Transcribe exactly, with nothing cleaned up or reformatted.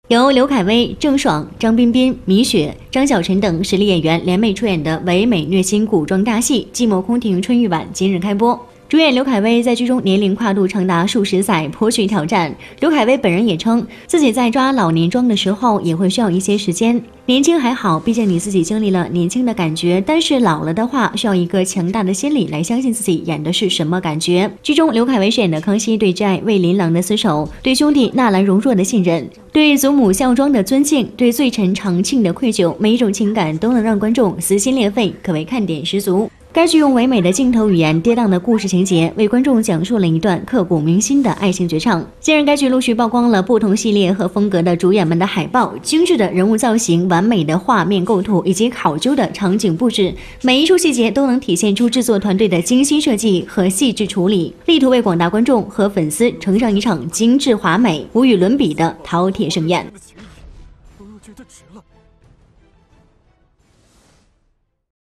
由刘恺威、郑爽、张彬彬、米雪、张小晨等实力演员联袂出演的唯美虐心古装大戏《寂寞宫廷春玉版》今日开播。主演刘恺威在剧中年龄跨度长达数十载，颇具挑战。刘恺威本人也称，自己在抓老年妆的时候也会需要一些时间。年轻还好，毕竟你自己经历了年轻的感觉，但是老了的话，需要一个强大的心理来相信自己演的是什么感觉。剧中刘恺威饰演的康熙对挚爱魏琳琅的厮守，对兄弟纳兰容若的信任，对祖母孝庄的尊敬，对罪臣长庆的愧疚，每一种情感都能让观众撕心裂肺，可谓看点十足。该剧用唯美的镜头语言、跌宕的故事情节，为观众讲述了一段刻骨铭心的爱情绝唱。近日，该剧陆续曝光了不同系列和风格的主演们的海报，精致的人物造型、完美的画面构图以及考究的场景布置，每一处细节都能体现出制作团队的精心设计和细致处理，力图为广大观众和粉丝呈上一场精致华美、无与伦比的饕餮盛宴。 我又觉得值了。